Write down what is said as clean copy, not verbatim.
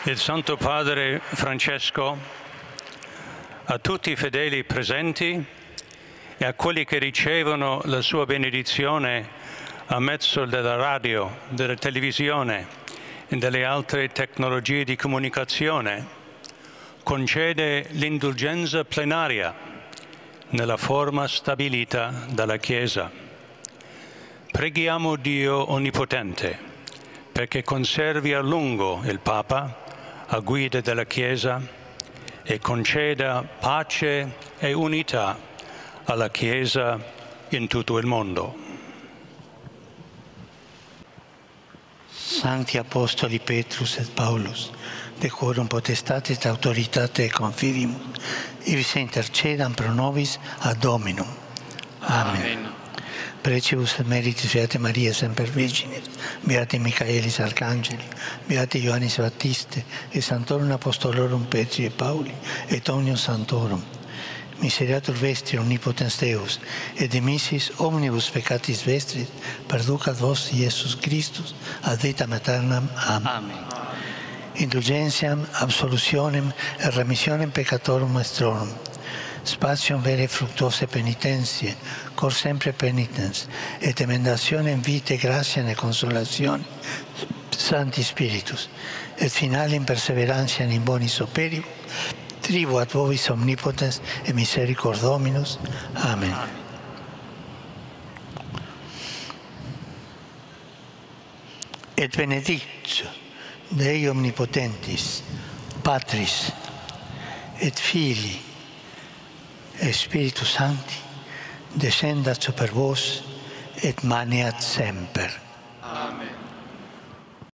Il Santo Padre Francesco, a tutti i fedeli presenti e a quelli che ricevono la sua benedizione a mezzo della radio, della televisione e delle altre tecnologie di comunicazione, concede l'indulgenza plenaria nella forma stabilita dalla Chiesa. Preghiamo Dio Onnipotente perché conservi a lungo il Papa a guida della Chiesa e conceda pace e unità alla Chiesa in tutto il mondo. Sancti Apostoli Petrus et Paulus, decorum potestatis et autoritate confidimur, ibi se intercedam pro nobis ad Dominum. Amen. Precibus et meritis Beate Maria Semper Virginis, Beati Michaelis Arcangeli, Beati Ioannis Baptiste, et Sanctorum Apostolorum Petri et Pauli, et omnium Sanctorum. Miseriatur vestri omnipotens Deus, et demissis omnibus peccatis vestris, perducat vos Iesus Christus, ad vitam aeternam. Amen. Indulgentiam, absolutionem et remissionem peccatorum nostrorum, spatium vere fructuose penitentiae, cor sempre penitens, et emendationem vitae gratiam et consolatione, Sancti Spiritus, et finalem perseverantiam in bonis operibus, tribuat vobis omnipotens et misericors Dominus. Amen. Et benedictio Dei Omnipotentis, Patris, et Filii, et Spiritus Sancti, descendat super vos, et maneat semper.